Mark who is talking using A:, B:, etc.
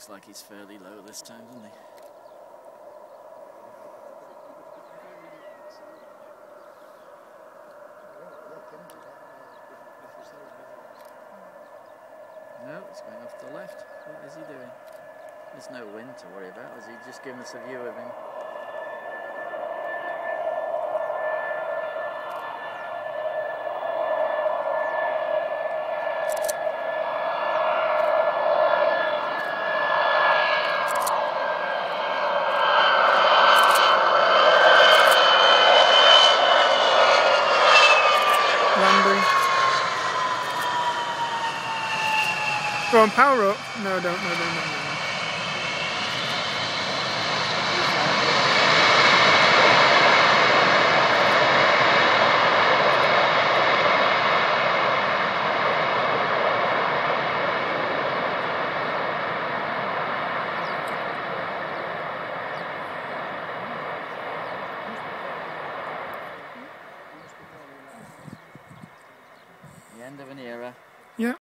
A: looks like he's fairly low this time, doesn't he? No, he's going off to the left. What is he doing? There's no wind to worry about. Is he just giving us a view of him?
B: Landing. Go on, power up. No, don't. No.
A: The end of an era.